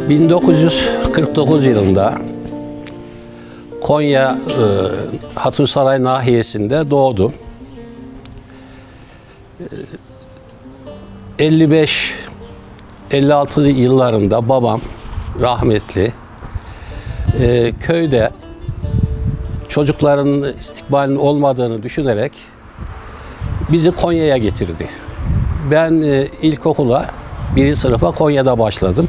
1949 yılında Konya Hatırsaray nahiyesinde doğdum. 55-56 yıllarında babam rahmetli köyde çocukların istikbalinin olmadığını düşünerek bizi Konya'ya getirdi. Ben ilkokula 1. sınıfa Konya'da başladım.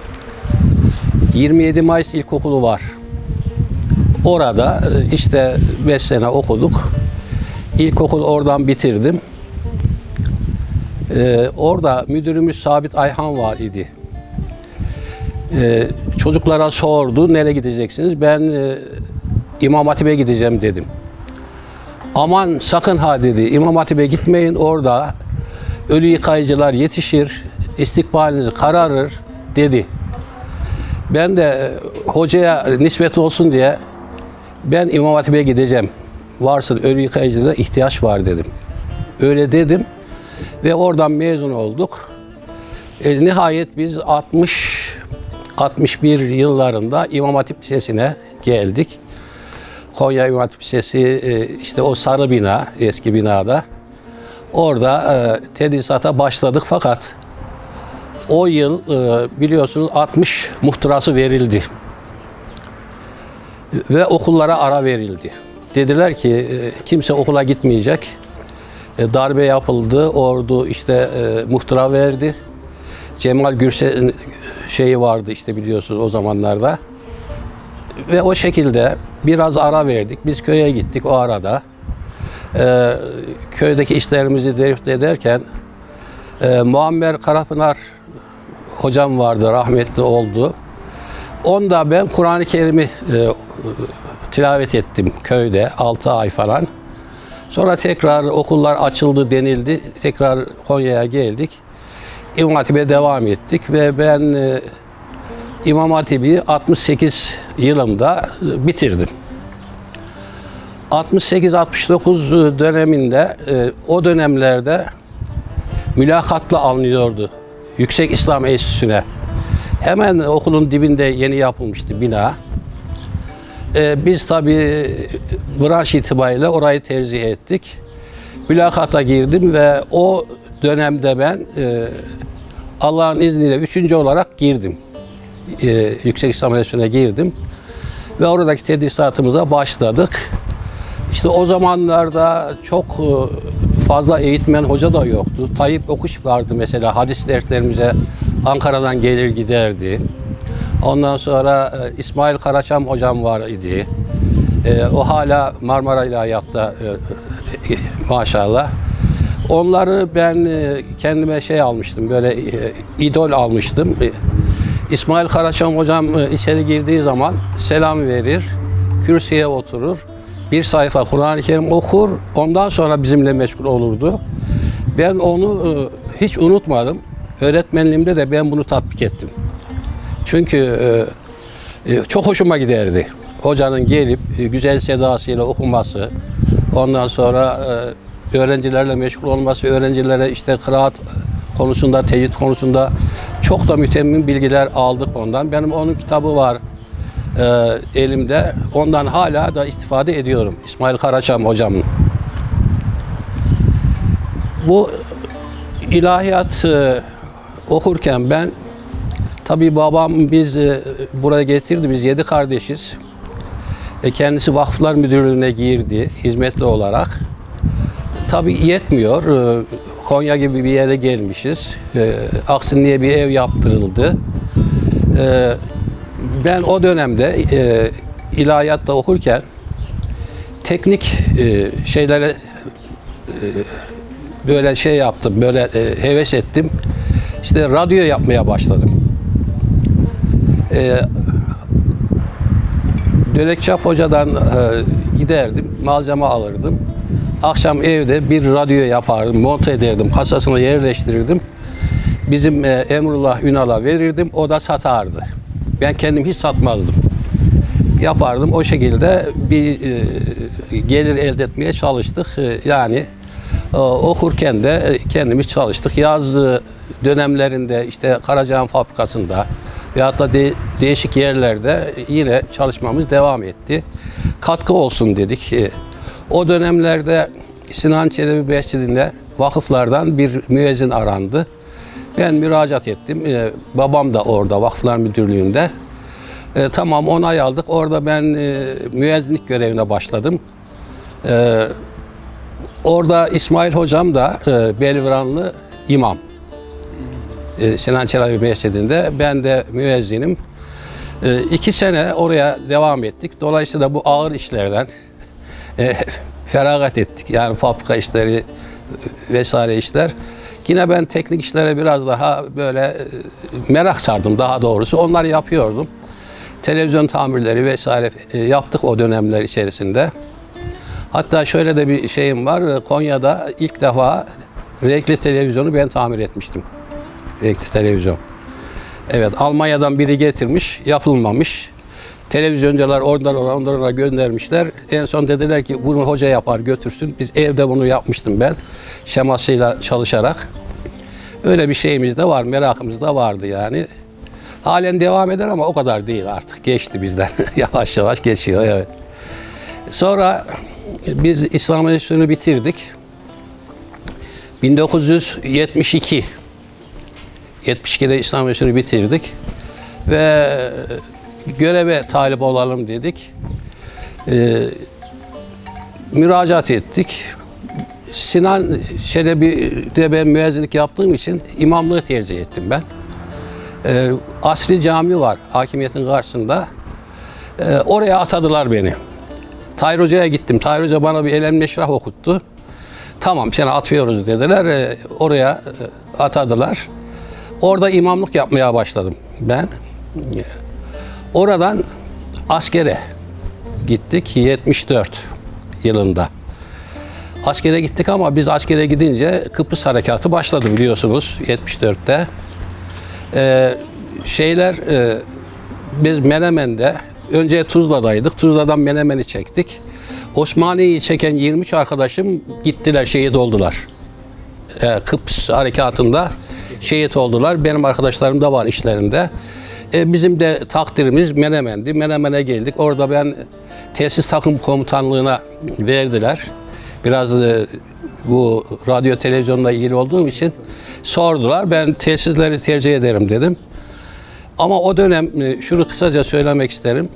27 Mayıs İlkokulu var. Orada işte 5 sene okuduk. İlkokul oradan bitirdim. Orada müdürümüz Sabit Ayhan var idi. Çocuklara sordu, nereye gideceksiniz? Ben İmam Hatip'e gideceğim dedim. Aman sakın ha dedi, İmam Hatip'e gitmeyin, orada ölü yıkayıcılar yetişir, istikbaliniz kararır dedi. Ben de hocaya nispet olsun diye ben İmam Hatip'e gideceğim. Varsın ölü yıkayıcılara ihtiyaç var dedim. Öyle dedim ve oradan mezun olduk. Nihayet biz 61 yıllarında İmam Hatip Lisesi'ne geldik. Konya İmam Hatip Lisesi işte o sarı bina, eski binada. Orada tedrisata başladık fakat o yıl biliyorsunuz 60 muhtırası verildi. Ve okullara ara verildi. Dediler ki kimse okula gitmeyecek. Darbe yapıldı, ordu işte muhtıra verdi. Cemal Gürsel'in şeyi vardı işte biliyorsunuz o zamanlarda. Ve o şekilde biraz ara verdik. Biz köye gittik o arada. Köydeki işlerimizi derifte ederken Muammer Karapınar hocam vardı, rahmetli oldu. Onda ben Kur'an-ı Kerim'i tilavet ettim köyde 6 ay falan. Sonra tekrar okullar açıldı denildi. Tekrar Konya'ya geldik. İmam Hatip'e devam ettik ve ben İmam Hatip'i 68 yılında bitirdim. 68-69 döneminde o dönemlerde mülakatla alınıyordu Yüksek İslam Enstitüsü'ne. Hemen okulun dibinde yeni yapılmıştı bina. Biz tabii branş itibariyle orayı tercih ettik. Mülakata girdim ve o dönemde ben Allah'ın izniyle 3. olarak girdim. Yüksek İslam Enstitüsü'ne girdim. Ve oradaki tedrisatımıza başladık. İşte o zamanlarda çok fazla eğitmen hoca da yoktu. Tayyip Okuş vardı mesela, hadis derslerimize Ankara'dan gelir giderdi. Ondan sonra İsmail Karaçam hocam var idi. O hala Marmara İlahiyat'ta maşallah. Onları ben kendime şey almıştım, böyle idol almıştım. İsmail Karaçam hocam içeri girdiği zaman selam verir, kürsüye oturur. Bir sayfa Kur'an-ı Kerim okur, ondan sonra bizimle meşgul olurdu. Ben onu hiç unutmadım. Öğretmenliğimde de ben bunu tatbik ettim. Çünkü çok hoşuma giderdi. Hocanın gelip güzel sedasıyla okuması, ondan sonra öğrencilerle meşgul olması, öğrencilere işte kıraat konusunda, tecvid konusunda çok da mütemmin bilgiler aldık ondan. Benim onun kitabı var elimde. Ondan hala da istifade ediyorum. İsmail Karaçam hocamın. Bu ilahiyat okurken ben tabii babam biz buraya getirdi. Biz 7 kardeşiz. Kendisi Vakıflar Müdürlüğü'ne girdi hizmetli olarak. Tabii yetmiyor. Konya gibi bir yere gelmişiz. Aksinli'ye bir ev yaptırıldı. Ben o dönemde ilahiyatta okurken teknik şeylere böyle şey yaptım, böyle heves ettim. İşte radyo yapmaya başladım. Dönekçap Hoca'dan giderdim, malzeme alırdım. Akşam evde bir radyo yapardım, monte ederdim, kasasına yerleştirirdim. Bizim Emrullah Ünal'a verirdim, o da satardı. Ben kendim hiç satmazdım. Yapardım, o şekilde bir gelir elde etmeye çalıştık. Yani okurken de kendimiz çalıştık. Yaz dönemlerinde işte Karacahan Fabrikası'nda, ve hatta değişik yerlerde yine çalışmamız devam etti. Katkı olsun dedik. O dönemlerde Sinan Çelebi Mescidi'nde vakıflardan bir müezzin arandı. Ben müracaat ettim. Babam da orada Vakıflar Müdürlüğü'nde. Tamam, onay aldık. Orada ben müezzinlik görevine başladım. Orada İsmail Hocam da Belviranlı imam. Sinan Çelebi Mescidi'nde. Ben de müezzinim. 2 sene oraya devam ettik. Dolayısıyla bu ağır işlerden feragat ettik. Yani fabrika işleri vesaire işler. Yine ben teknik işlere biraz daha böyle merak sardım daha doğrusu. Onları yapıyordum. Televizyon tamirleri vesaire yaptık o dönemler içerisinde. Hatta şöyle de bir şeyim var. Konya'da ilk defa renkli televizyonu ben tamir etmiştim. Renkli televizyon. Evet, Almanya'dan biri getirmiş, yapılmamış. Televizyoncular onlara göndermişler. En son dediler ki bunu hoca yapar götürsün. Biz evde bunu yapmıştım ben. Şemasıyla çalışarak. Öyle bir şeyimiz de var, merakımız da vardı yani. Halen devam eder ama o kadar değil artık. Geçti bizden. Yavaş yavaş geçiyor, evet. Sonra biz İslam Enstitüsü'nü bitirdik. 1972'de İslam Enstitüsü'nü bitirdik. Ve göreve talip olalım dedik. Müracaat ettik. Sinan Çelebi'de ben müezzinlik yaptığım için imamlığı tercih ettim ben. Asri Cami var hakimiyetin karşısında. Oraya atadılar beni. Tahir Hoca'ya gittim. Tahir Hoca bana bir Elem Neşrah okuttu. Tamam, seni atıyoruz dediler. Oraya atadılar. Orada imamlık yapmaya başladım ben. Oradan askere gittik 74 yılında. Askere gittik ama biz askere gidince Kıbrıs Harekatı başladı biliyorsunuz 74'te. Biz Menemen'de önce Tuzla'daydık. Tuzla'dan Menemen'i çektik. Osmaniye'yi çeken 23 arkadaşım gittiler, şehit oldular. Kıbrıs Harekatı'nda şehit oldular. Benim arkadaşlarım da var işlerinde. Bizim de takdirimiz Menemen'di. Menemen'e geldik. Orada ben tesis takım komutanlığına verdiler. Biraz bu radyo televizyonla ilgili olduğum için sordular. Ben tesisleri tercih ederim dedim. Ama o dönem şunu kısaca söylemek isterim.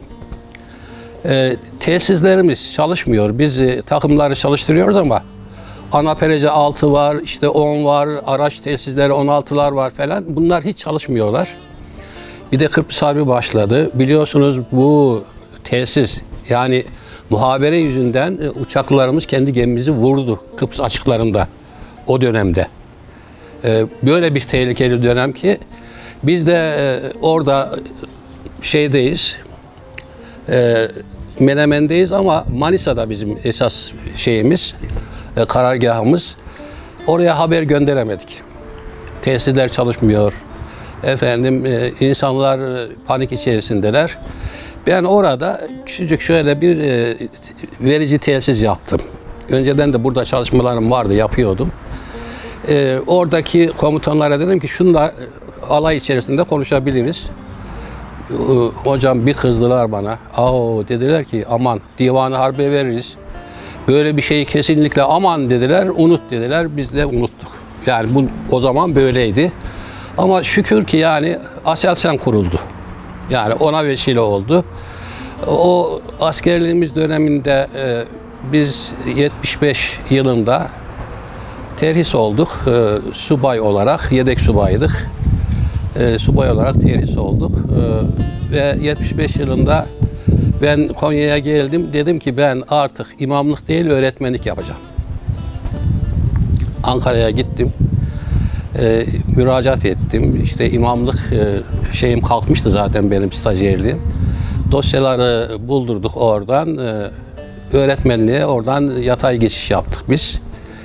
Tesislerimiz çalışmıyor. Biz takımları çalıştırıyoruz ama Anaperece 6 var, işte 10 var, araç tesisleri 16'lar var falan. Bunlar hiç çalışmıyorlar. Bir de Kıbrıs Harbi başladı. Biliyorsunuz bu tesis yani muhabere yüzünden uçaklarımız kendi gemimizi vurdu Kıbrıs açıklarında o dönemde. Böyle bir tehlikeli dönem ki biz de orada şeydeyiz, Menemen'deyiz ama Manisa'da bizim esas şeyimiz, karargahımız. Oraya haber gönderemedik. Tesisler çalışmıyor. Efendim insanlar panik içerisindeler. Ben orada küçücük şöyle bir verici tesis yaptım. Önceden de burada çalışmalarım vardı, yapıyordum. Oradaki komutanlara dedim ki şunla alay içerisinde konuşabiliriz. Hocam bir kızdılar bana. Dediler ki aman divanı harbe veririz. Böyle bir şeyi kesinlikle aman dediler, unut dediler. Biz de unuttuk. Yani bu o zaman böyleydi. Ama şükür ki yani Aselsan kuruldu. Yani ona vesile oldu. O askerliğimiz döneminde biz 75 yılında terhis olduk. Subay olarak, yedek subaydık. Subay olarak terhis olduk. Ve 75 yılında ben Konya'ya geldim. Dedim ki ben artık imamlık değil öğretmenlik yapacağım. Ankara'ya gittim. Müracaat ettim. İşte imamlık şeyim kalkmıştı zaten benim stajyerliğim. Dosyaları buldurduk oradan. Öğretmenliğe oradan yatay geçiş yaptık biz.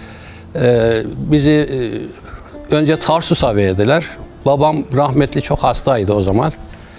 Bizi önce Tarsus'a verdiler. Babam rahmetli çok hastaydı o zaman.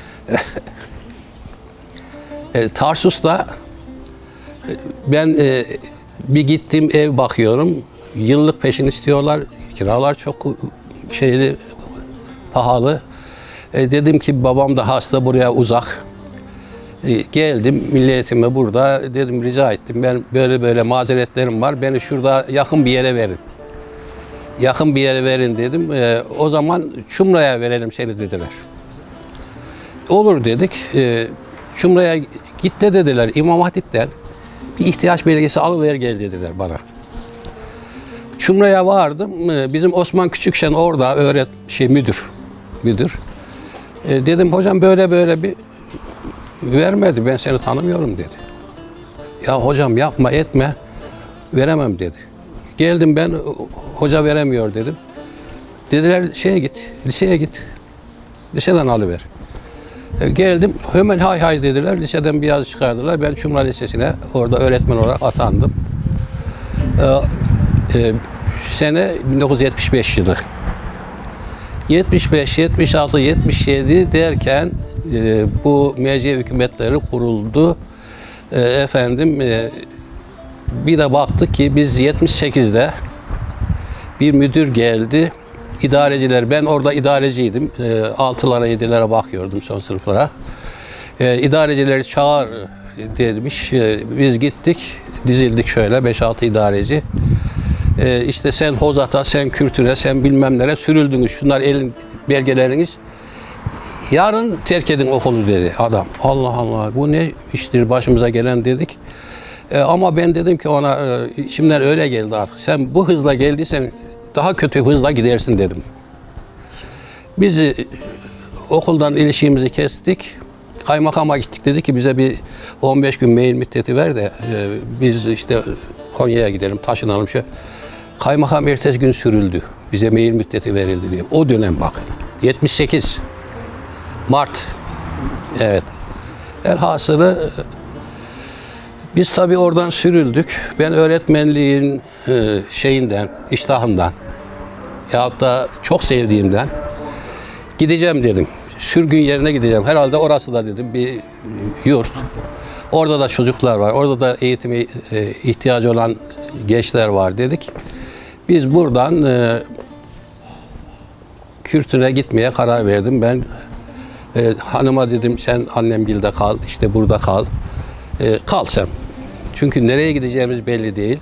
Tarsus'ta ben bir gittim ev bakıyorum. Yıllık peşin istiyorlar. Kiralar çok pahalı. Dedim ki babam da hasta, buraya uzak. Geldim milli eğitime burada. Dedim rica ettim. Ben böyle böyle mazeretlerim var. Beni şurada yakın bir yere verin. Yakın bir yere verin dedim. O zaman Çumra'ya verelim seni dediler. Olur dedik. Çumra'ya git de dediler. İmam Hatip'ten bir ihtiyaç belgesi alıver gel dediler bana. Çumra'ya vardım. Bizim Osman Küçükşen orada müdür. Dedim hocam böyle böyle bir vermedi. Ben seni tanımıyorum dedi. Ya hocam yapma etme. Veremem dedi. Geldim ben hoca veremiyor dedim. Dediler liseye git. Liseden alıver. Geldim hemen hay hay dediler. Liseden bir yazı çıkardılar. Ben Çumra Lisesi'ne orada öğretmen olarak atandım. Sene 1975 yılı. 75, 76, 77 derken bu MC hükümetleri kuruldu. Bir de baktık ki biz 78'de bir müdür geldi. İdareciler, ben orada idareciydim. 6'lara 7'lere bakıyordum son sınıflara. İdarecileri çağır demiş. Biz gittik, dizildik şöyle 5-6 idareci. İşte sen Hozat'a, sen Kürtüne, sen bilmem nereye sürüldünüz. Şunlar elin belgeleriniz. Yarın terk edin okulu dedi adam. Allah Allah bu ne iştir başımıza gelen dedik. Ama ben dedim ki ona içimden öyle geldi artık. Sen bu hızla geldiysen daha kötü hızla gidersin dedim. Biz okuldan ilişkimizi kestik. Kaymakama gittik, dedi ki bize bir 15 gün mail müddeti ver de biz işte Konya'ya gidelim, taşınalım. Kaymakam ertesi gün sürüldü. Bize mail müddeti verildi diye. O dönem bakın. 78 Mart. Evet. Elhasılı biz tabii oradan sürüldük. Ben öğretmenliğin iştahından yahut da çok sevdiğimden gideceğim dedim. Sürgün yerine gideceğim. Herhalde orası da dedim bir yurt. Orada da çocuklar var. Orada da eğitime ihtiyacı olan gençler var dedik. Biz buradan Kürtüne gitmeye karar verdim. Ben hanıma dedim sen annemgilde kal, işte burada kal. Kal sen. Çünkü nereye gideceğimiz belli değil.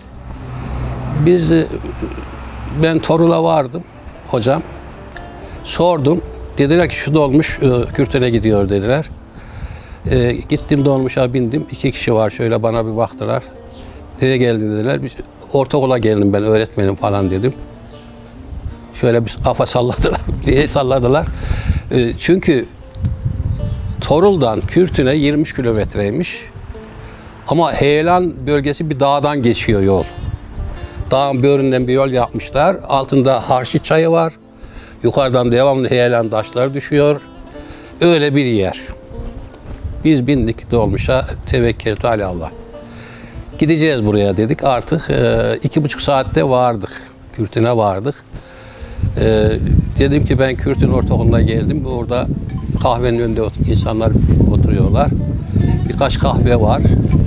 Ben Torul'a vardım hocam. Sordum. Dediler ki şu dolmuş Kürtüne gidiyor dediler. Gittim dolmuşa bindim. 2 kişi var şöyle bana bir baktılar. Nereye geldin dediler. Biz ortaokula geldim ben öğretmenim falan dedim. Şöyle bir kafa salladılar diye salladılar. Çünkü Torul'dan Kürtüne 23 kilometreymiş. Ama heyelan bölgesi bir dağdan geçiyor yol. Dağın böğründen bir yol yapmışlar. Altında Harşit Çayı var. Yukarıdan devamlı heyelan taşlar düşüyor. Öyle bir yer. Biz bindik dolmuşa, tevekkeltü alallah. Gideceğiz buraya dedik. Artık 2,5 saatte vardık. Kürtüne vardık. Dedim ki ben Kürtün ortaokuluna geldim. Orada kahvenin önünde insanlar oturuyorlar. Birkaç kahve var.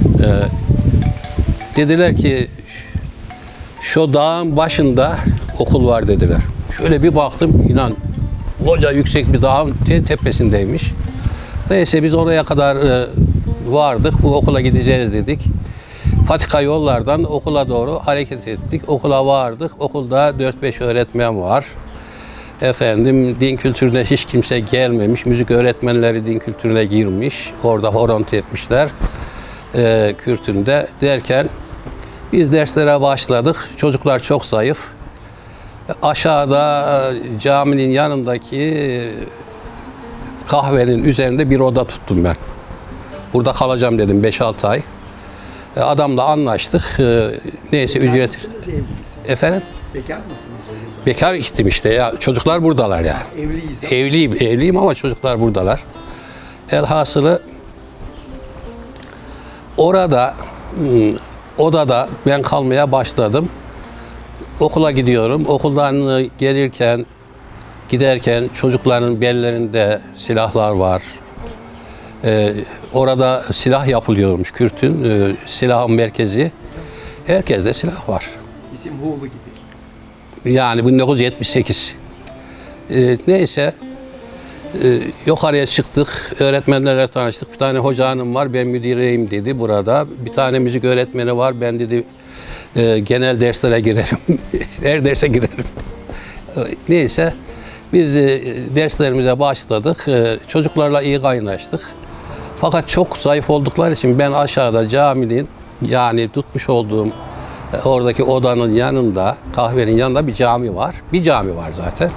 Dediler ki şu dağın başında okul var dediler. Şöyle bir baktım, inan koca yüksek bir dağın tepesindeymiş. Neyse biz oraya kadar vardık. Bu okula gideceğiz dedik. Patika yollardan okula doğru hareket ettik. Okula vardık. Okulda 4-5 öğretmen var. Din kültürüne hiç kimse gelmemiş. Müzik öğretmenleri din kültürüne girmiş. Orada horontu etmişler. Kürtünde derken biz derslere başladık. Çocuklar çok zayıf. Aşağıda caminin yanındaki kahvenin üzerinde bir oda tuttum ben. Burada kalacağım dedim 5-6 ay. Adamla anlaştık. Neyse Bekar ücret. mısınız, evli misiniz? Efendim? Bekar mısınız öyle? Bekar gittim işte ya. Çocuklar buradalar ya. Evliyiz. Evliyim ama çocuklar buradalar. Elhasılı orada odada ben kalmaya başladım. Okula gidiyorum. Okuldan giderken çocukların bellerinde silahlar var. Orada silah yapılıyormuş Kürt'ün silahın merkezi. Herkeste silah var. Bizim Hoğlu gibi. Yani 1978. Neyse Yukarıya çıktık, öğretmenlerle tanıştık. Bir tane hoca hanım var, ben müdireyim dedi burada. Bir tane müzik öğretmeni var, ben dedi genel derslere girerim, her derse girerim. Neyse, biz derslerimize başladık, çocuklarla iyi kaynaştık. Fakat çok zayıf oldukları için ben aşağıda caminin, yani tutmuş olduğum oradaki odanın yanında, kahvenin yanında bir cami var. Bir cami var zaten.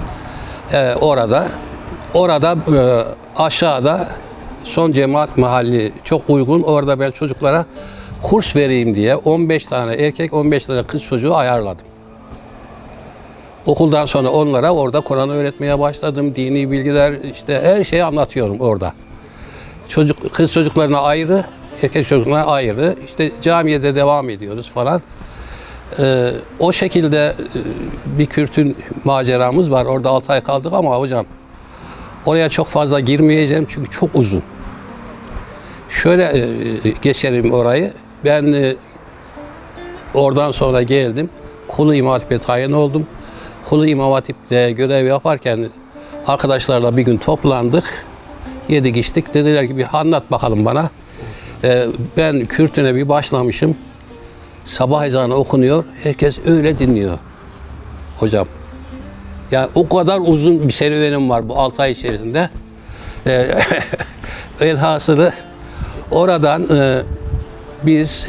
Orada aşağıda son cemaat mahalli çok uygun. Orada ben çocuklara kurs vereyim diye 15 tane erkek, 15 tane kız çocuğu ayarladım. Okuldan sonra onlara orada Kur'an öğretmeye başladım. Dini bilgiler, işte her şeyi anlatıyorum orada. Kız çocuklarına ayrı, erkek çocuklarına ayrı. İşte camiye de devam ediyoruz falan. O şekilde bir Kürt'ün maceramız var. Orada 6 ay kaldık ama hocam oraya çok fazla girmeyeceğim çünkü çok uzun. Şöyle geçelim orayı. Ben oradan sonra geldim. Kulu İmam Hatip'e tayin oldum. Kulu İmam Hatip'te görev yaparken arkadaşlarla bir gün toplandık. Yedik içtik. Dediler ki bir anlat bakalım bana. Ben Kürt'üne bir başlamışım. Sabah ezanı okunuyor. Herkes öyle dinliyor. Hocam. Yani o kadar uzun bir serüvenim var bu 6 ay içerisinde. Elhasılı oradan biz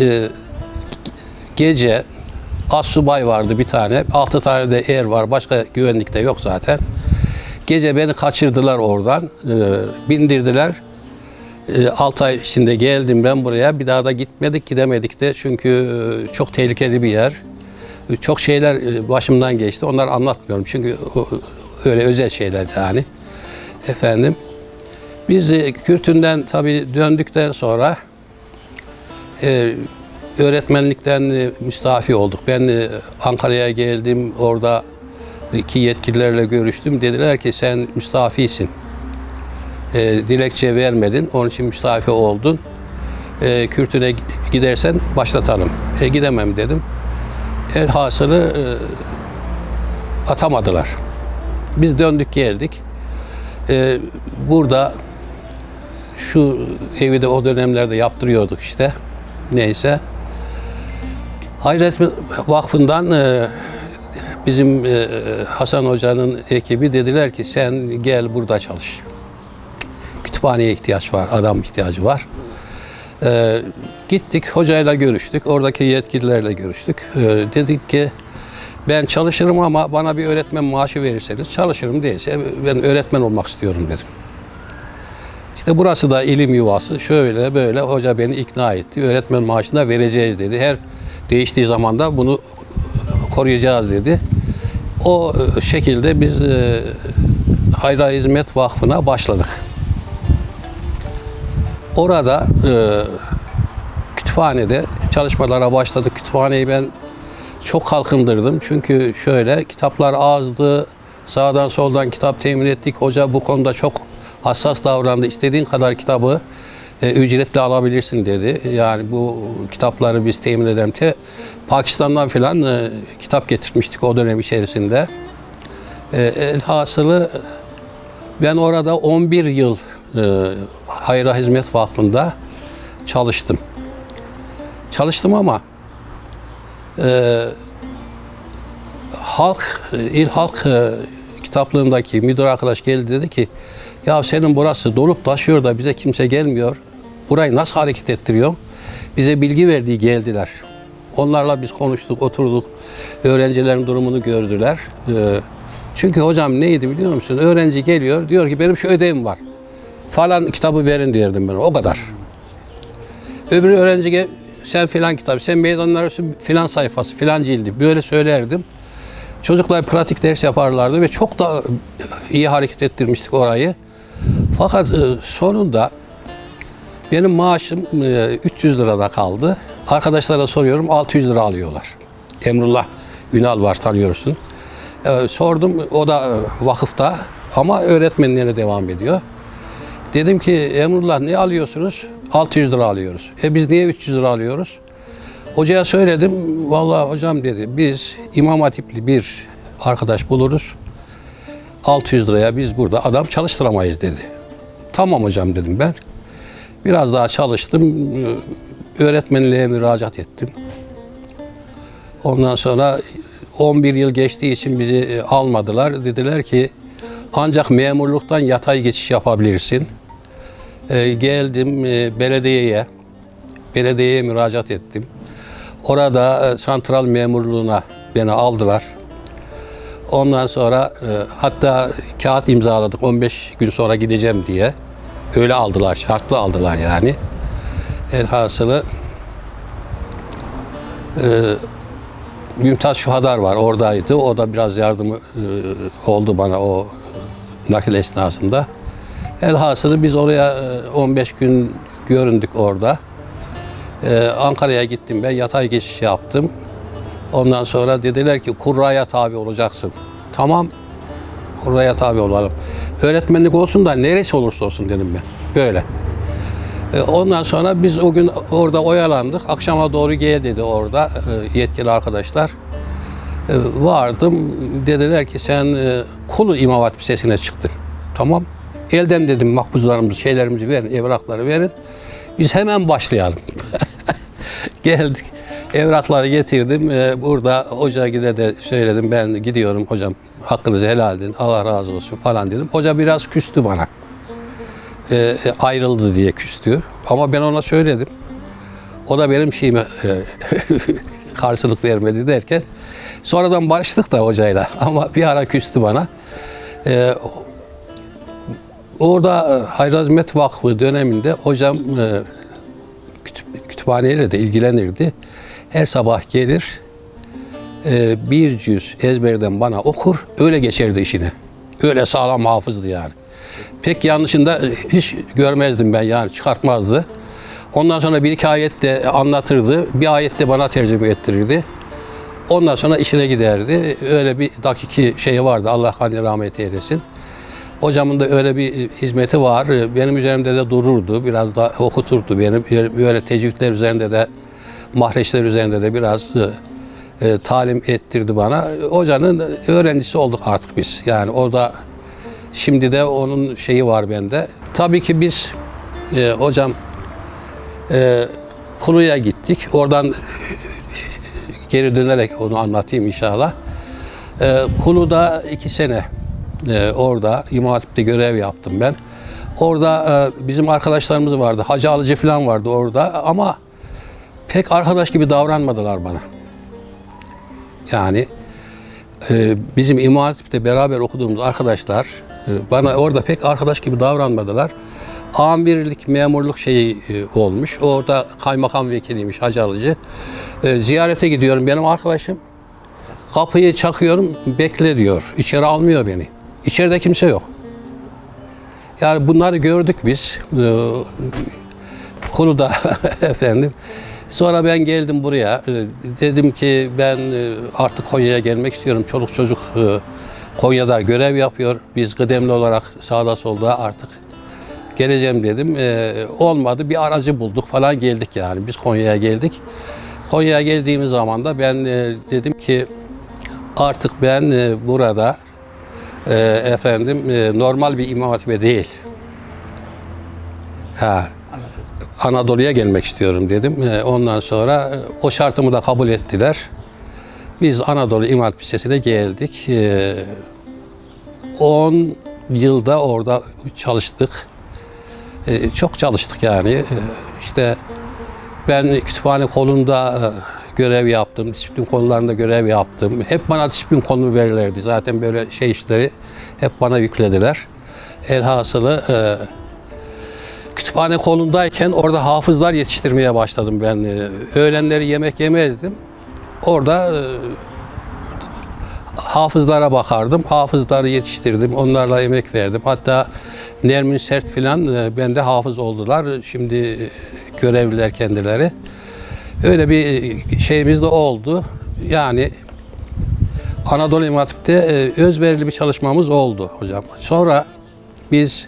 gece assubay vardı bir tane. 6 tane de er var. Başka güvenlik de yok zaten. Gece beni kaçırdılar oradan. Bindirdiler. 6 ay içinde geldim ben buraya. Bir daha da gidemedik de. Çünkü çok tehlikeli bir yer. Çok şeyler başımdan geçti. Onları anlatmıyorum. Çünkü öyle özel şeyler yani. Efendim. Biz Kürt'ünden tabii döndükten sonra öğretmenlikten müstafi olduk. Ben Ankara'ya geldim. Oradaki yetkililerle görüştüm. Dediler ki sen müstafisin. Dilekçe vermedin. Onun için müstafi oldun. Kürt'üne gidersen başlatalım. Gidemem dedim. Elhasılı atamadılar. Biz döndük geldik. Burada şu evi de o dönemlerde yaptırıyorduk işte. Neyse. Hayret Vakfı'ndan bizim Hasan Hoca'nın ekibi dediler ki sen gel burada çalış. Kütüphaneye ihtiyaç var, adam ihtiyacı var. Gittik, hocayla görüştük, oradaki yetkililerle görüştük. Dedik ki ben çalışırım ama bana bir öğretmen maaşı verirseniz çalışırım, değilse ben öğretmen olmak istiyorum dedim. İşte burası da ilim yuvası, şöyle böyle hoca beni ikna etti. Öğretmen maaşını da vereceğiz dedi. Her değiştiği zaman da bunu koruyacağız dedi. O şekilde biz Hayra Hizmet Vakfı'na başladık. Orada kütüphanede çalışmalara başladık. Kütüphaneyi ben çok kalkındırdım. Çünkü şöyle kitaplar azdı. Sağdan soldan kitap temin ettik. Hoca bu konuda çok hassas davrandı. İstediğin kadar kitabı ücretle alabilirsin dedi. Yani bu kitapları biz temin edelim. Pakistan'dan filan kitap getirmiştik o dönem içerisinde. Elhasılı ben orada 11 yıl Hayra Hizmet Vakfı'nda çalıştım. Çalıştım ama İl Halk kitaplığındaki müdür arkadaş geldi dedi ki ya senin burası dolup taşıyor da bize kimse gelmiyor. Burayı nasıl hareket ettiriyor? Bize bilgi verdiği geldiler. Onlarla biz konuştuk, oturduk. Öğrencilerin durumunu gördüler. Çünkü hocam neydi biliyor musun? Öğrenci geliyor diyor ki benim şu ödevim var. Falan kitabı verin derdim ben. O kadar. Öbür öğrenci sen filan kitap, sen meydanlar filan sayfası, filan cildi. Böyle söylerdim. Çocuklar pratik ders yaparlardı ve çok da iyi hareket ettirmiştik orayı. Fakat sonunda benim maaşım 300 lirada kaldı. Arkadaşlara soruyorum 600 lira alıyorlar. Emrullah Ünal var tanıyorsun. Sordum o da vakıfta ama öğretmenliğine devam ediyor. Dedim ki Emrullah ne alıyorsunuz? 600 lira alıyoruz. Biz niye 300 lira alıyoruz? Hocaya söyledim. Vallahi hocam dedi biz İmam Hatipli bir arkadaş buluruz. 600 liraya biz burada adam çalıştıramayız dedi. Tamam hocam dedim ben. Biraz daha çalıştım. Öğretmenliğe müracaat ettim. Ondan sonra 11 yıl geçtiği için bizi almadılar. Dediler ki ancak memurluktan yatay geçiş yapabilirsin. Geldim belediyeye müracaat ettim. Orada santral memurluğuna beni aldılar. Ondan sonra hatta kağıt imzaladık 15 gün sonra gideceğim diye. Öyle aldılar, şartlı aldılar yani. Elhasılı Mümtaz Şuhadar var, oradaydı. O da biraz yardımı oldu bana o nakil esnasında. Elhasılı biz oraya 15 gün göründük orada. Ankara'ya gittim ben, yatay geçiş yaptım. Ondan sonra dediler ki kurraya tabi olacaksın. Tamam, kurraya tabi olalım. Öğretmenlik olsun da neresi olursa olsun dedim ben. Böyle. Ondan sonra biz o gün orada oyalandık. Akşama doğru gel dedi orada yetkili arkadaşlar. Vardım. Dediler ki sen Kulu İmam Hatip Lisesi'ne çıktın. Tamam. Elden dedim makbuzlarımızı, şeylerimizi verin, evrakları verin. Biz hemen başlayalım. Geldik. Evrakları getirdim. Burada hocaya de söyledim. Ben gidiyorum hocam. Hakkınızı helal edin. Allah razı olsun falan dedim. Hoca biraz küstü bana. Ayrıldı diye küstü. Ama ben ona söyledim. O da benim şeyime karşılık vermedi derken sonradan barıştık da hocayla. Ama bir ara küstü bana. Orada Hayır Hizmet Vakfı döneminde hocam kütüphaneyle de ilgilenirdi. Her sabah gelir bir cüz ezberden bana okur, öyle geçerdi işine. Öyle sağlam hafızdı yani. Pek yanlışında hiç görmezdim ben yani, çıkartmazdı. Ondan sonra bir iki ayet de anlatırdı, bir ayet de bana tercüme ettirirdi. Ondan sonra işine giderdi. Öyle bir dakiki şey vardı, Allah hani rahmet eylesin. Hocamın da öyle bir hizmeti var. Benim üzerimde de dururdu, biraz da okuturdu beni. Böyle tecvidler üzerinde de, mahreçler üzerinde de biraz talim ettirdi bana. Hocanın öğrencisi olduk artık biz. Yani orada şimdi de onun şeyi var bende. Tabii ki biz hocam Kulu'ya gittik. Oradan geri dönerek onu anlatayım inşallah. Kulu'da 2 sene orada İmam Hatip'te görev yaptım ben. Orada bizim arkadaşlarımız vardı. Hacı Alıcı falan vardı orada ama pek arkadaş gibi davranmadılar bana. Yani bizim İmam Hatip'te beraber okuduğumuz arkadaşlar bana orada pek arkadaş gibi davranmadılar. Amirlik, memurluk şeyi olmuş. Orada kaymakam vekiliymiş Hacı Alıcı. Ziyarete gidiyorum benim arkadaşım. Kapıyı çakıyorum, bekle diyor. İçeri almıyor beni. İçeride kimse yok. Yani bunları gördük biz. Kulu'da efendim. Sonra ben geldim buraya. Dedim ki ben artık Konya'ya gelmek istiyorum. Çoluk çocuk Konya'da görev yapıyor. Biz kıdemli olarak sağda solda artık geleceğim dedim. Olmadı. Bir aracı bulduk falan geldik yani. Biz Konya'ya geldik. Konya'ya geldiğimiz zaman da ben dedim ki artık ben burada efendim normal bir İmam Hatip'e değil. Anadolu'ya gelmek istiyorum dedim. Ondan sonra o şartımı da kabul ettiler. Biz Anadolu İmam Hatip Lisesi'ne geldik. 10 yılda orada çalıştık. Çok çalıştık yani. İşte ben kütüphane kolunda görev yaptım. Disiplin konularında görev yaptım. Hep bana disiplin konu verirlerdi. Zaten böyle şey işleri hep bana yüklediler. Elhasılı kütüphane kolundayken orada hafızlar yetiştirmeye başladım ben. Öğlenleri yemek yemezdim. Orada hafızlara bakardım. Hafızları yetiştirdim. Onlarla emek verdim. Hatta Nermin Sert filan bende hafız oldular. Şimdi görevliler kendileri. Öyle bir şeyimiz de oldu. Yani Anadolu İmam Hatip'te özverili bir çalışmamız oldu hocam. Sonra biz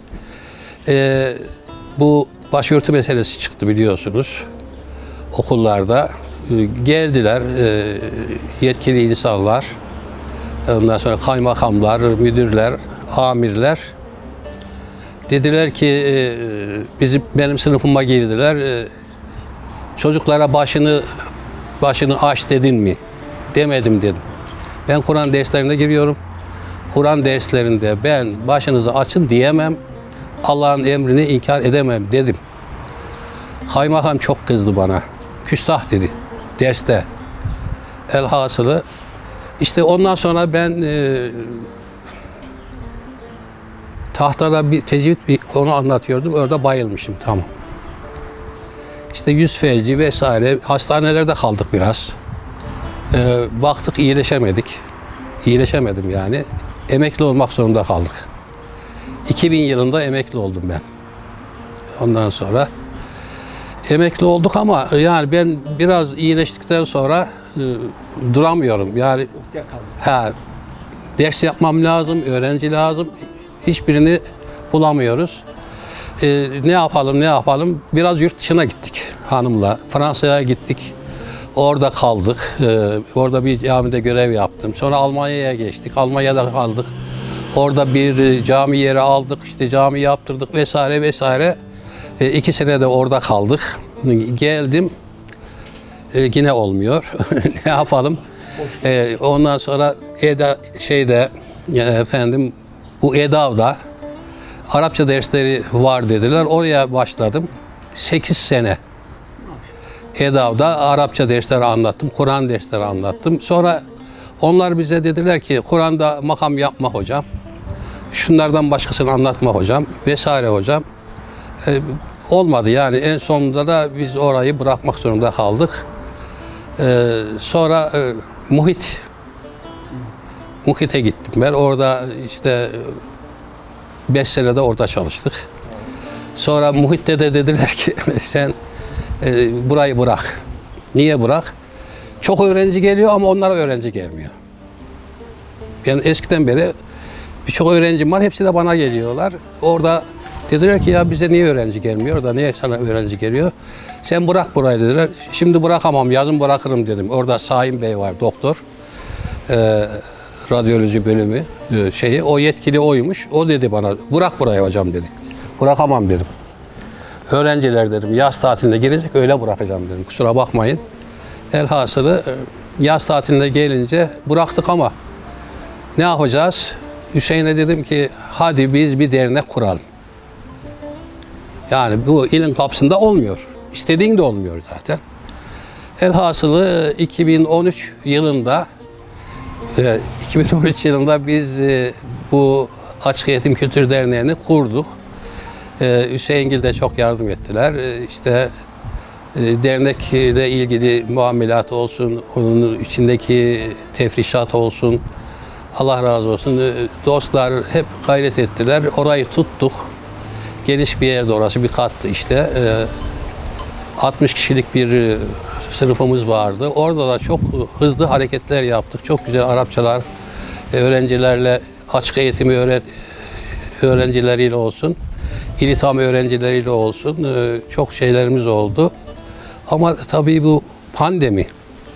bu başörtü meselesi çıktı biliyorsunuz. Okullarda geldiler yetkili insanlar, ondan sonra kaymakamlar, müdürler amirler. Dediler ki benim sınıfıma girdiler. Çocuklara başını aç dedin mi? Demedim dedim. Ben Kur'an derslerine giriyorum. Kur'an derslerinde ben başınızı açın diyemem. Allah'ın emrini inkar edemem dedim. Kaymakam çok kızdı bana. Küstah dedi derste. Elhasılı işte ondan sonra ben tahtada bir tecvid bir konu anlatıyordum. Orada bayılmışım tamam. İşte yüz felci vesaire hastanelerde kaldık biraz. Baktık iyileşemedik. İyileşemedim yani. Emekli olmak zorunda kaldık. 2000 yılında emekli oldum ben. Ondan sonra emekli olduk ama yani ben biraz iyileştikten sonra duramıyorum. Yani ders yapmam lazım, öğrenci lazım. Hiçbirini bulamıyoruz. Ne yapalım? Biraz yurt dışına gittik hanımla. Fransa'ya gittik. Orada kaldık. Orada bir camide görev yaptım. Sonra Almanya'ya geçtik. Almanya'da kaldık. Orada bir cami yeri aldık. İşte cami yaptırdık vesaire vesaire. 2 sene de orada kaldık. Geldim. Yine olmuyor. Ne yapalım? Ondan sonra bu EDAV'da Arapça dersleri var dediler. Oraya başladım. 8 sene. EDAV'da Arapça dersleri anlattım. Kur'an dersleri anlattım. Sonra onlar bize dediler ki Kur'an'da makam yapma hocam. Şunlardan başkasını anlatma hocam. Vesaire hocam. Olmadı yani. En sonunda da biz orayı bırakmak zorunda kaldık. Sonra Muhit'e gittim ben. Orada işte 5 sene de orada çalıştık. Sonra Muhit'te de dediler ki sen burayı bırak. Niye bırak? Çok öğrenci geliyor ama onlara öğrenci gelmiyor. Yani eskiden beri birçok öğrencim var. Hepsi de bana geliyorlar. Orada dediler ki ya bize niye öğrenci gelmiyor da niye sana öğrenci geliyor? Sen bırak burayı dediler. Şimdi bırakamam. Yazın bırakırım dedim. Orada Saim Bey var doktor. Radyoloji bölümü o yetkili oymuş. O dedi bana bırak burayı hocam dedi. Bırakamam dedim. Öğrenciler dedim yaz tatiline gelecek öyle bırakacağım dedim. Kusura bakmayın. Elhasılı yaz tatiline gelince bıraktık ama ne yapacağız? Hüseyin'e dedim ki hadi biz bir dernek kuralım. Yani bu ilin kapısında olmuyor. İstediğin de olmuyor zaten. Elhasılı 2013 yılında biz bu Açık Eğitim Kültür Derneği'ni kurduk. Hüseyingil de çok yardım ettiler. İşte dernekle ilgili muamelat olsun, onun içindeki tefrişat olsun, Allah razı olsun. Dostlar hep gayret ettiler. Orayı tuttuk. Geniş bir yerde orası, bir kattı işte. 60 kişilik bir sınıfımız vardı. Orada da çok hızlı hareketler yaptık. Çok güzel Arapçalar öğrencilerle, açık eğitimi öğrencileriyle olsun, İlitam öğrencileriyle olsun çok şeylerimiz oldu. Ama tabii bu pandemi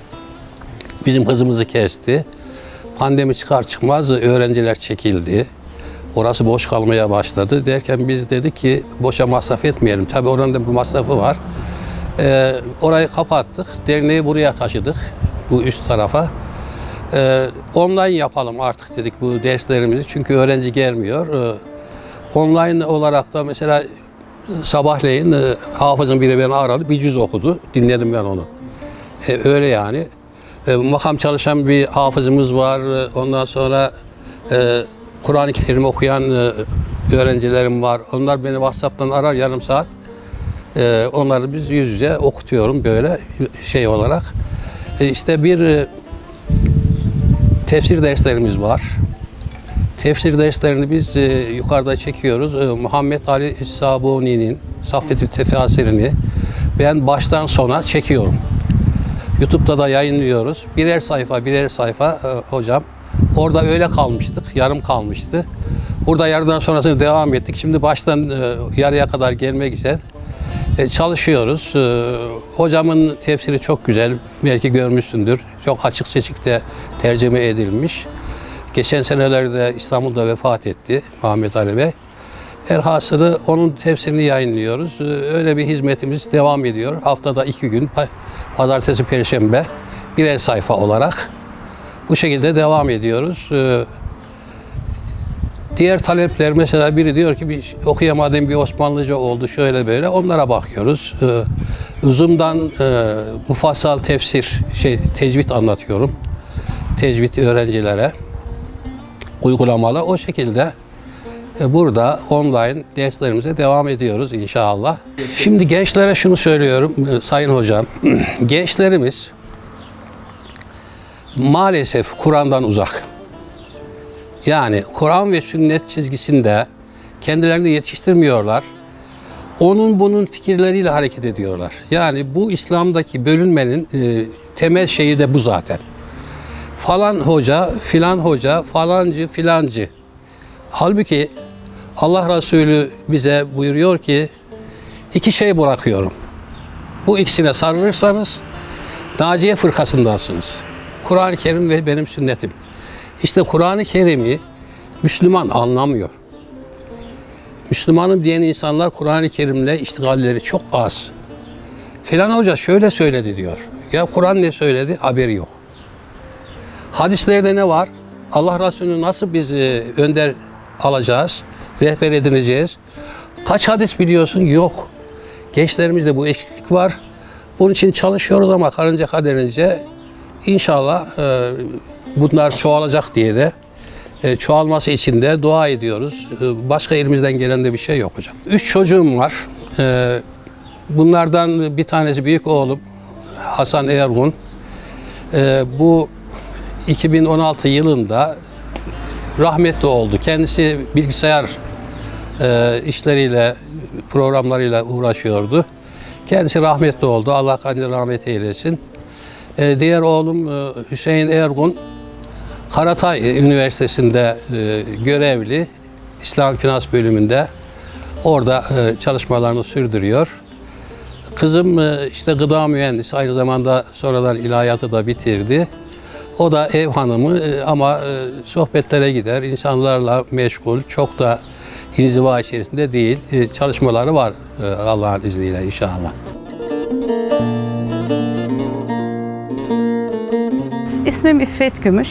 bizim hızımızı kesti. Pandemi çıkar çıkmaz öğrenciler çekildi. Orası boş kalmaya başladı. Derken biz dedik ki boşa masraf etmeyelim. Tabii oranın da bir masrafı var. Orayı kapattık. Derneği buraya taşıdık. Bu üst tarafa. Online yapalım artık dedik bu derslerimizi. Çünkü öğrenci gelmiyor. Online olarak da mesela sabahleyin hafızın biri beni aradı. Bir cüz okudu. Dinledim ben onu. Öyle yani. Makam çalışan bir hafızımız var. Ondan sonra Kur'an-ı Kerim okuyan öğrencilerim var. Onlar beni WhatsApp'tan arar yarım saat. Onları biz yüz yüze okutuyorum böyle olarak. İşte bir tefsir derslerimiz var. Tefsir derslerini biz yukarıda çekiyoruz. Muhammed Ali Sabuni'nin Saffetül Tefasirini ben baştan sona çekiyorum. YouTube'da da yayınlıyoruz. Birer sayfa hocam. Orada öyle kalmıştık. Yarım kalmıştı. Burada yarıdan sonrasını devam ettik. Şimdi baştan yarıya kadar gelmek üzere çalışıyoruz. Hocamın tefsiri çok güzel. Belki görmüşsündür. Çok açık seçik de tercüme edilmiş. Geçen senelerde İstanbul'da vefat etti Ahmet Ali Bey. Elhasılı onun tefsirini yayınlıyoruz. Öyle bir hizmetimiz devam ediyor. Haftada 2 gün, pazartesi, perşembe birer sayfa olarak bu şekilde devam ediyoruz. Diğer talepler, mesela biri diyor ki bir okuyamadığım bir Osmanlıca oldu, şöyle böyle, onlara bakıyoruz. Zoom'dan mufassal tefsir, tecvid anlatıyorum. Tecvid öğrencilere uygulamalı. O şekilde burada online derslerimize devam ediyoruz inşallah. Şimdi gençlere şunu söylüyorum Sayın Hocam. Gençlerimiz maalesef Kur'an'dan uzak. Yani Kur'an ve sünnet çizgisinde kendilerini yetiştirmiyorlar. Onun bunun fikirleriyle hareket ediyorlar. Yani bu İslam'daki bölünmenin temel şeyi de bu zaten. Falan hoca, filan hoca, falancı, filancı. Halbuki Allah Resulü bize buyuruyor ki 2 şey bırakıyorum. Bu ikisine sarılırsanız Naciye fırkasındansınız. Kur'an-ı Kerim ve benim sünnetim. İşte Kur'an-ı Kerim'i Müslüman anlamıyor. Müslümanım diyen insanlar Kur'an-ı Kerim'le iştigalleri çok az. Filan hoca şöyle söyledi diyor. Ya Kur'an ne söyledi? Haberi yok. Hadislerde ne var? Allah Resulü'nü nasıl biz önder alacağız? Rehber edineceğiz? Kaç hadis biliyorsun? Yok. Gençlerimizde bu eksiklik var. Bunun için çalışıyoruz ama karınca kaderince inşallah bunlar çoğalacak diye de çoğalması için de dua ediyoruz. Başka elimizden gelen de bir şey yok hocam. 3 çocuğum var. Bunlardan bir tanesi büyük oğlum Hasan Ergun. Bu 2016 yılında rahmetli oldu. Kendisi bilgisayar işleriyle, programlarıyla uğraşıyordu. Kendisi rahmetli oldu. Allah kanı rahmet eylesin. Diğer oğlum Hüseyin Ergun, Karatay Üniversitesi'nde görevli, İslam Finans bölümünde. Orada çalışmalarını sürdürüyor. Kızım işte gıda mühendisi, aynı zamanda sonradan ilahiyatı da bitirdi. O da ev hanımı ama sohbetlere gider, insanlarla meşgul, çok da inziva içerisinde değil. Çalışmaları var Allah'ın izniyle inşallah. İsmim İffet Gümüş.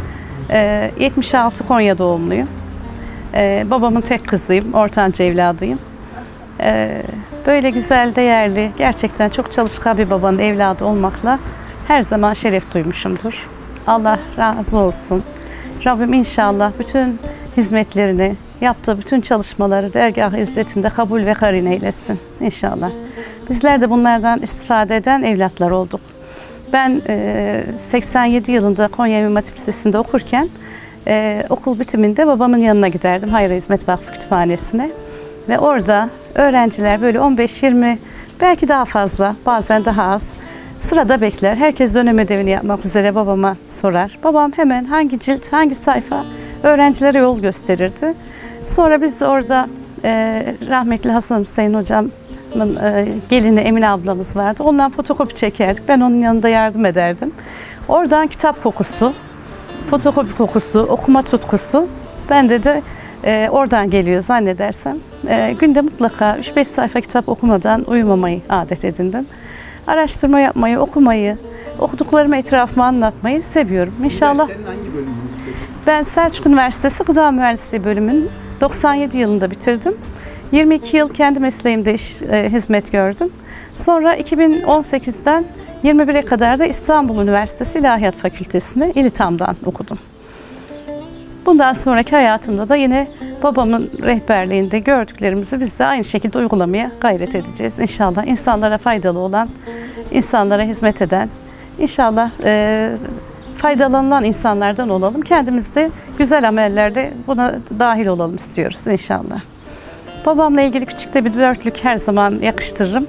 76 Konya doğumluyum. Babamın tek kızıyım, ortanca evladıyım. Böyle güzel, değerli, gerçekten çok çalışkan bir babanın evladı olmakla her zaman şeref duymuşumdur. Allah razı olsun. Rabbim inşallah bütün hizmetlerini, yaptığı bütün çalışmaları dergâh izzetinde kabul ve karin eylesin inşallah. Bizler de bunlardan istifade eden evlatlar olduk. Ben 87 yılında Konya İmam Hatip Lisesi'nde okurken okul bitiminde babamın yanına giderdim. Hayır Hizmet Vakfı Kütüphanesi'ne. Ve orada öğrenciler böyle 15-20, belki daha fazla, bazen daha az sırada bekler. Herkes dönem ödevini yapmak üzere babama sorar. Babam hemen hangi cilt, hangi sayfa öğrencilere yol gösterirdi. Sonra biz de orada rahmetli Hasan Hüseyin hocamın gelini Emine ablamız vardı. Ondan fotokopi çekerdik. Ben onun yanında yardım ederdim. Oradan kitap kokusu, fotokopi kokusu, okuma tutkusu bende de oradan geliyor zannedersem. Günde mutlaka 3-5 sayfa kitap okumadan uyumamayı adet edindim. Araştırma yapmayı, okumayı, okuduklarımı etrafıma anlatmayı seviyorum. İnşallah. Senin hangi bölümünü bitirdin? Ben Selçuk Üniversitesi Gıda Mühendisliği bölümünü 97 yılında bitirdim. 22 yıl kendi mesleğimde hizmet gördüm. Sonra 2018'den 21'e kadar da İstanbul Üniversitesi İlahiyat Fakültesi'ni İLİTAM'dan okudum. Bundan sonraki hayatımda da yine babamın rehberliğinde gördüklerimizi biz de aynı şekilde uygulamaya gayret edeceğiz. İnşallah insanlara faydalı olan, insanlara hizmet eden, inşallah faydalanılan insanlardan olalım. Kendimiz de güzel amellerde buna dahil olalım istiyoruz inşallah. Babamla ilgili küçük de bir dörtlük her zaman yakıştırırım.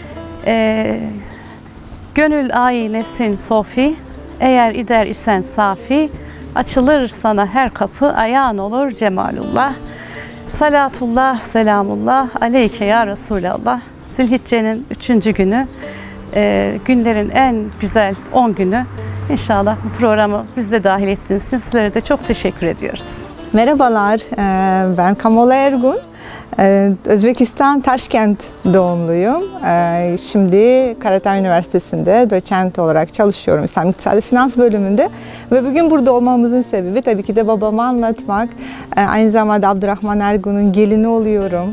Gönül ayinesin sofi, eğer ider isen safi, açılır sana her kapı, ayağın olur cemalullah. Salatullah, selamullah, aleyke ya Resulallah. Zilhicce'nin 3. günü, günlerin en güzel 10 günü. İnşallah bu programı biz de dahil ettiğiniz için sizlere de çok teşekkür ediyoruz. Merhabalar, ben Kamola Ergun. Özbekistan Taşkent doğumluyum. Şimdi Karatay Üniversitesi'nde doçent olarak çalışıyorum İslam İktisadi Finans bölümünde. Ve bugün burada olmamızın sebebi tabii ki de babamı anlatmak. Aynı zamanda Abdurrahman Ergun'un gelini oluyorum.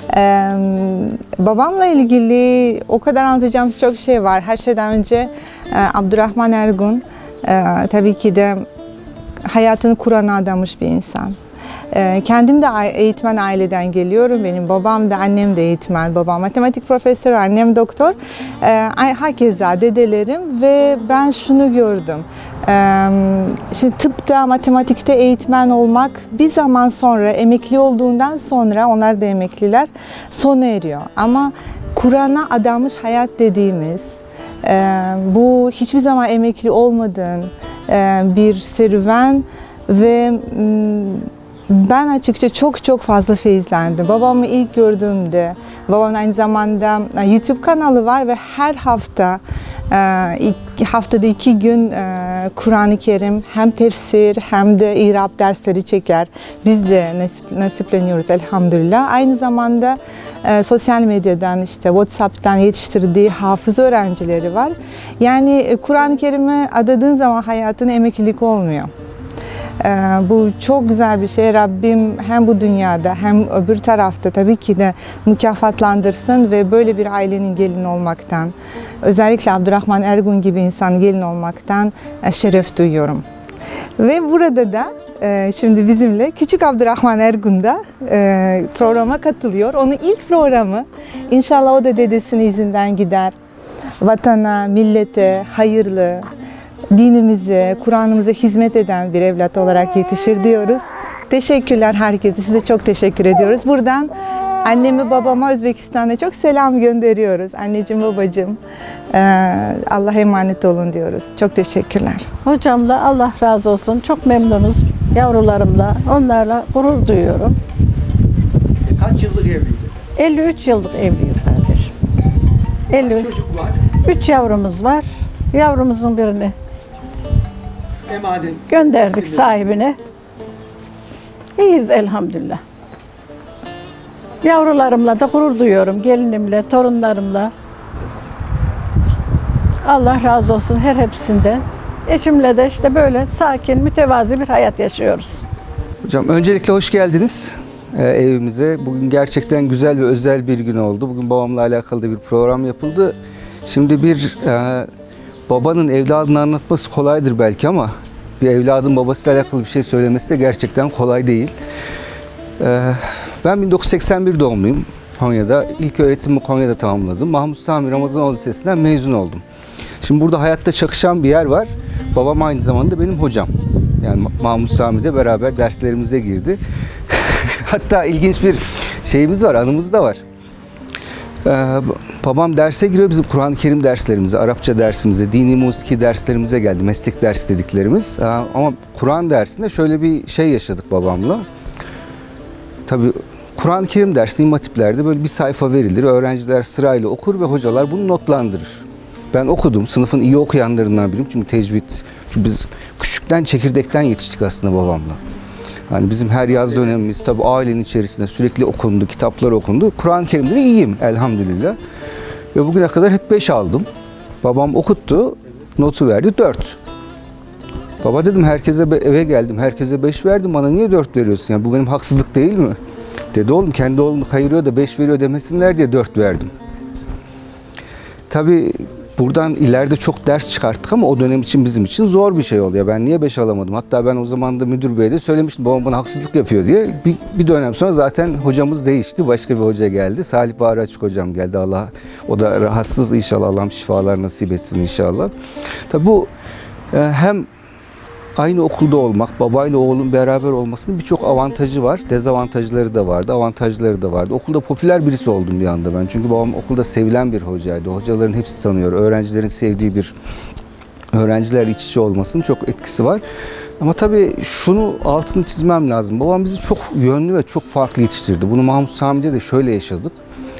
Babamla ilgili o kadar anlatacağımız çok şey var. Her şeyden önce Abdurrahman Ergun tabii ki de hayatını Kur'an'a adamış bir insan. Kendim de eğitmen aileden geliyorum. Benim babam da annem de eğitmen. Babam matematik profesörü, annem doktor. Hakeza dedelerim ve ben şunu gördüm. Şimdi tıpta, matematikte eğitmen olmak bir zaman sonra, emekli olduğundan sonra, onlar da emekliler, sona eriyor. Ama Kur'an'a adanmış hayat dediğimiz, bu hiçbir zaman emekli olmadığın bir serüven ve ben açıkça çok fazla feyizlendim. Babamı ilk gördüğümde, babamın aynı zamanda YouTube kanalı var ve her hafta, haftada 2 gün Kur'an-ı Kerim hem tefsir hem de İrab dersleri çeker. Biz de nasipleniyoruz elhamdülillah. Aynı zamanda sosyal medyadan, işte WhatsApp'tan yetiştirdiği hafız öğrencileri var. Yani Kur'an-ı Kerim'e adadığın zaman hayatın emeklilik olmuyor. Bu çok güzel bir şey. Rabbim hem bu dünyada hem öbür tarafta tabii ki de mükafatlandırsın ve böyle bir ailenin gelini olmaktan, özellikle Abdurrahman Ergun gibi insan gelin olmaktan şeref duyuyorum. Ve burada da şimdi bizimle küçük Abdurrahman Ergun da programa katılıyor. Onun ilk programı. İnşallah o da dedesinin izinden gider. Vatana, millete hayırlı, dinimize, Kur'an'ımıza hizmet eden bir evlat olarak yetişir diyoruz. Teşekkürler herkese. Size çok teşekkür ediyoruz. Buradan anneme, babama Özbekistan'a çok selam gönderiyoruz. Anneciğim, babacığım, Allah'a emanet olun diyoruz. Çok teşekkürler. Hocamla Allah razı olsun. Çok memnunuz yavrularımla. Onlarla gurur duyuyorum. Kaç yıllık evliydin? 53 yıllık evliyiz kardeşim. 53. Çocuk var. 3 yavrumuz var. Yavrumuzun birini Emanet. gönderdik sahibine. İyiyiz elhamdülillah. Yavrularımla da gurur duyuyorum. Gelinimle, torunlarımla. Allah razı olsun her hepsinden. Eşimle de işte böyle sakin, mütevazi bir hayat yaşıyoruz. Hocam öncelikle hoş geldiniz evimize. Bugün gerçekten güzel ve özel bir gün oldu. Bugün babamla alakalı da bir program yapıldı. Şimdi bir babanın evladını anlatması kolaydır belki ama bir evladın babasıyla alakalı bir şey söylemesi de gerçekten kolay değil. Ben 1981 doğumluyum Konya'da. İlk öğretimimi Konya'da tamamladım. Mahmut Sami Ramazanoğlu Lisesi'nden mezun oldum. Şimdi burada hayatta çakışan bir yer var. Babam aynı zamanda benim hocam. Yani Mahmut Sami'de beraber derslerimize girdi. Hatta ilginç bir şeyimiz var, anımız da var. Babam derse giriyor, bizim Kur'an-ı Kerim derslerimize, Arapça dersimize, dini musiki derslerimize geldi. Meslek ders dediklerimiz. Ama Kur'an dersinde şöyle bir şey yaşadık babamla. Tabii Kur'an-ı Kerim dersinde İmam Hatipler'de böyle bir sayfa verilir. Öğrenciler sırayla okur ve hocalar bunu notlandırır. Ben okudum. Sınıfın iyi okuyanlarından biriyim. Çünkü tecvid, çünkü biz küçükten çekirdekten yetiştik aslında babamla. Yani bizim her yaz dönemimiz tabii ailenin içerisinde sürekli okundu, kitaplar okundu. Kur'an-ı Kerim'de de iyiyim elhamdülillah. Ve bugüne kadar hep 5 aldım. Babam okuttu, notu verdi 4. Baba dedim herkese eve geldim, herkese 5 verdim, bana niye 4 veriyorsun? Yani bu benim haksızlık değil mi? Dedi oğlum kendi oğlunu kayırıyor da 5 veriyor demesinler diye 4 verdim. Tabii buradan ileride çok ders çıkarttık ama o dönem için bizim için zor bir şey oldu. Ya ben niye 5 alamadım? Hatta ben o zaman da müdür beye de söylemiştim babam bana haksızlık yapıyor diye. Bir dönem sonra zaten hocamız değişti. Başka bir hoca geldi. Salih Bahri Açık hocam geldi. Allah, o da rahatsız inşallah. Allah'ım şifalar nasip etsin inşallah. Tabii bu hem aynı okulda olmak, babayla oğlun beraber olmasının birçok avantajı var. Dezavantajları da vardı, avantajları da vardı. Okulda popüler birisi oldum bir anda ben. Çünkü babam okulda sevilen bir hocaydı. Hocaların hepsi tanıyor. Öğrencilerin sevdiği bir, öğrencilerle iç içe olmasının çok etkisi var. Ama tabii şunu altını çizmem lazım. Babam bizi çok yönlü ve çok farklı yetiştirdi. Bunu Mahmut Sami'de de şöyle yaşadık.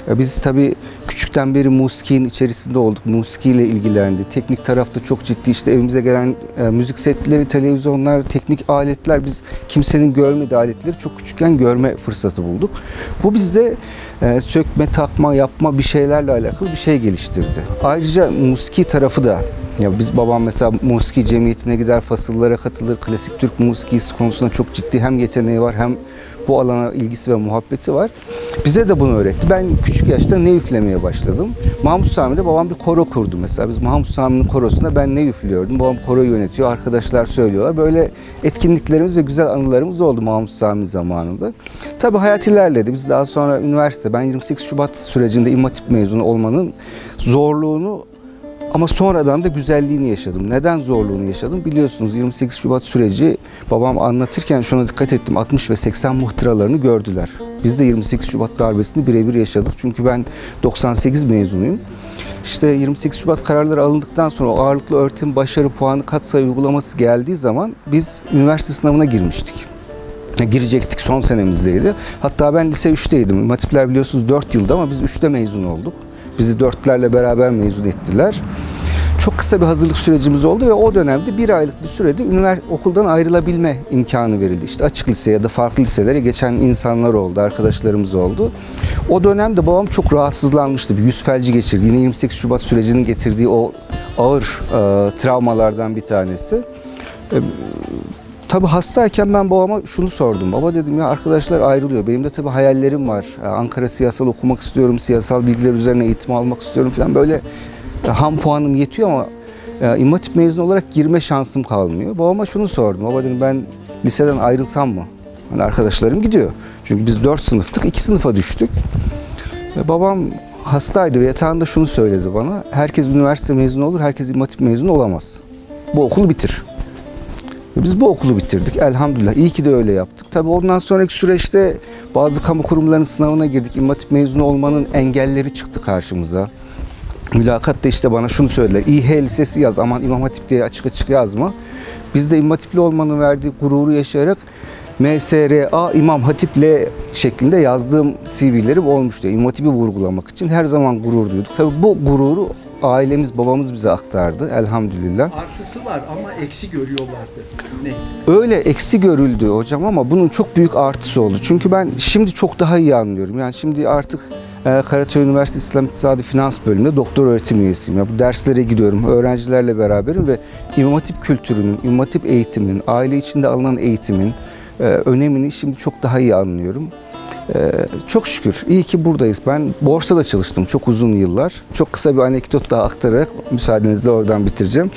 Biz tabii küçükten beri musikinin içerisinde olduk. Musikiyle ilgilendi. Teknik tarafta çok ciddi, işte evimize gelen müzik setleri, televizyonlar, teknik aletler, biz kimsenin görmediği aletleri çok küçükken görme fırsatı bulduk. Bu bizde sökme, takma, yapma bir şeylerle alakalı bir şey geliştirdi. Ayrıca musiki tarafı da, ya biz, babam mesela musiki cemiyetine gider, fasıllara katılır. Klasik Türk musikisi konusunda çok ciddi hem yeteneği var hem bu alana ilgisi ve muhabbeti var. Bize de bunu öğretti. Ben küçük yaşta ney üflemeye başladım. Mahmut Sami'de babam bir koro kurdu mesela. Biz Mahmut Sami'nin korosunda ben ney üflüyordum. Babam koroyu yönetiyor, arkadaşlar söylüyorlar. Böyle etkinliklerimiz ve güzel anılarımız oldu Mahmut Sami zamanında. Tabii hayat ilerledi. Biz daha sonra üniversite, ben 28 Şubat sürecinde İmam Hatip mezunu olmanın zorluğunu ama sonradan da güzelliğini yaşadım. Neden zorluğunu yaşadım? Biliyorsunuz 28 Şubat süreci, babam anlatırken şuna dikkat ettim. 60 ve 80 muhtıralarını gördüler. Biz de 28 Şubat darbesini birebir yaşadık. Çünkü ben 98 mezunuyum. İşte 28 Şubat kararları alındıktan sonra o ağırlıklı öğretim başarı puanı katsayı uygulaması geldiği zaman biz üniversite sınavına girmiştik. Girecektik, son senemizdeydi. Hatta ben lise 3'teydim. İmam Hatipler biliyorsunuz 4 yılda ama biz 3'te mezun olduk. Bizi 4'lerle beraber mezun ettiler. Çok kısa bir hazırlık sürecimiz oldu ve o dönemde bir aylık bir sürede okuldan ayrılabilme imkanı verildi. İşte açık lise ya da farklı liselere geçen insanlar oldu, arkadaşlarımız oldu. O dönemde babam çok rahatsızlanmıştı. Bir yüz felci geçirdi. Yine 28 Şubat sürecinin getirdiği o ağır travmalardan bir tanesi. Tabii hastayken ben babama şunu sordum. Baba dedim, ya arkadaşlar ayrılıyor. Benim de tabii hayallerim var. Ankara siyasal okumak istiyorum. Siyasal bilgiler üzerine eğitim almak istiyorum falan. Böyle ham puanım yetiyor ama İmam Hatip mezunu olarak girme şansım kalmıyor. Babama şunu sordum. Baba dedim, ben liseden ayrılsam mı? Hani arkadaşlarım gidiyor. Çünkü biz 4 sınıftık. 2 sınıfa düştük. Babam hastaydı ve yatağında şunu söyledi bana. Herkes üniversite mezunu olur. Herkes İmam Hatip mezunu olamaz. Bu okulu bitir. Biz bu okulu bitirdik elhamdülillah. İyi ki de öyle yaptık. Tabii ondan sonraki süreçte bazı kamu kurumlarının sınavına girdik. İmam Hatip mezunu olmanın engelleri çıktı karşımıza. Mülakatta işte bana şunu söylediler. İH Lisesi yaz, aman İmam Hatip diye açık açık yazma. Biz de İmam Hatipli olmanın verdiği gururu yaşayarak MSRA İmam Hatip L şeklinde yazdığım CV'lerim olmuştu. İmam Hatip'i vurgulamak için her zaman gurur duyduk. Tabii bu gururu ailemiz, babamız bize aktardı elhamdülillah. Artısı var ama eksi görüyorlardı. Ne? Öyle eksi görüldü hocam ama bunun çok büyük artısı oldu. Çünkü ben şimdi çok daha iyi anlıyorum. Yani şimdi artık Karaköy Üniversitesi İslam İktisadi Finans bölümünde doktor öğretim üyesiyim. Ya bu derslere gidiyorum, öğrencilerle beraberim ve İmam Hatip kültürünün, İmam Hatip eğitiminin, aile içinde alınan eğitimin önemini şimdi çok daha iyi anlıyorum. Çok şükür. İyi ki buradayız. Ben borsada çalıştım çok uzun yıllar. Çok kısa bir anekdot daha aktararak müsaadenizle oradan bitireceğim.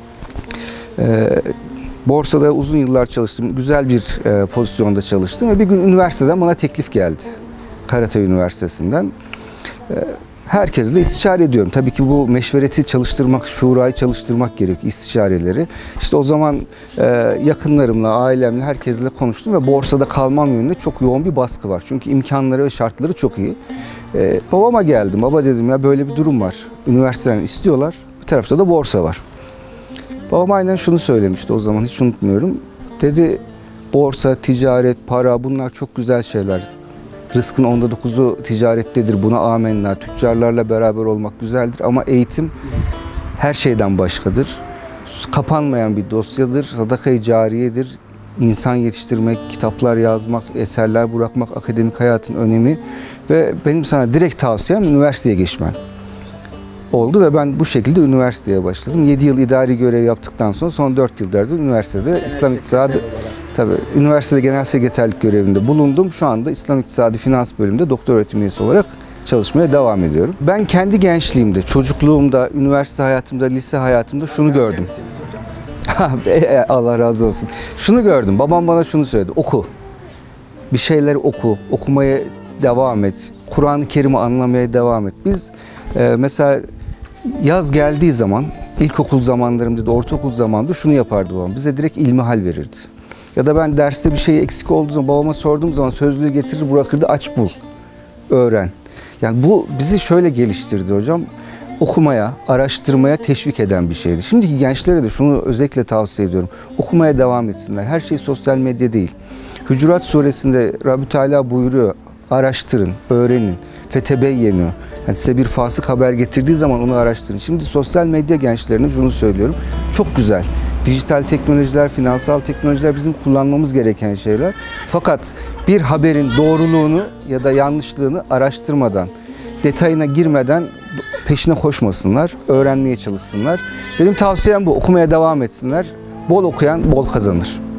Borsada uzun yıllar çalıştım. Güzel bir pozisyonda çalıştım ve bir gün üniversiteden bana teklif geldi. Karaköy Üniversitesi'nden. Herkesle istişare ediyorum. Tabii ki bu meşvereti çalıştırmak, şurayı çalıştırmak gerekiyor, istişareleri. İşte o zaman yakınlarımla, ailemle, herkesle konuştum ve borsada kalmam yönünde çok yoğun bir baskı var. Çünkü imkanları ve şartları çok iyi. Babama geldim. Baba dedim, ya böyle bir durum var. Üniversiteden istiyorlar. Bir tarafta da borsa var. Babam aynen şunu söylemişti o zaman, hiç unutmuyorum. Dedi, borsa, ticaret, para, bunlar çok güzel şeyler. Rızkın 9'u ticarettedir. Buna amenna. Tüccarlarla beraber olmak güzeldir ama eğitim her şeyden başkadır. Kapanmayan bir dosyadır. Sadaka-i cariyedir. İnsan yetiştirmek, kitaplar yazmak, eserler bırakmak, akademik hayatın önemi ve benim sana direkt tavsiyem üniversiteye geçmen oldu ve ben bu şekilde üniversiteye başladım. 7 yıl idari görev yaptıktan sonra son 4 yıldır da üniversitede İslam İktisadi, tabii üniversitede genel sekreterlik görevinde bulundum. Şu anda İslam İktisadi Finans bölümünde doktor öğretim üyesi olarak çalışmaya devam ediyorum. Ben kendi gençliğimde, çocukluğumda, üniversite hayatımda, lise hayatımda şunu gördüm. Allah razı olsun. Şunu gördüm. Babam bana şunu söyledi. Oku. Bir şeyleri oku. Okumaya devam et. Kur'an-ı Kerim'i anlamaya devam et. Biz mesela yaz geldiği zaman, ilkokul zamanlarımda da ortaokul zamanında şunu yapardı babam. Bize direkt ilmihal verirdi. Ya da ben derste bir şey eksik olduğu zaman babama sorduğum zaman sözlüğü getirir bırakırdı, aç bul, öğren. Yani bu bizi şöyle geliştirdi hocam. Okumaya, araştırmaya teşvik eden bir şeydi. Şimdiki gençlere de şunu özellikle tavsiye ediyorum. Okumaya devam etsinler. Her şey sosyal medya değil. Hucurat suresinde Rabbü Teala buyuruyor. Araştırın, öğrenin. fetebeyyenu. Yani size bir fasık haber getirdiği zaman onu araştırın. Şimdi sosyal medya gençlerine şunu söylüyorum. Çok güzel. Dijital teknolojiler, finansal teknolojiler bizim kullanmamız gereken şeyler. Fakat bir haberin doğruluğunu ya da yanlışlığını araştırmadan, detayına girmeden peşine koşmasınlar, öğrenmeye çalışsınlar. Benim tavsiyem bu. Okumaya devam etsinler. Bol okuyan bol kazanır.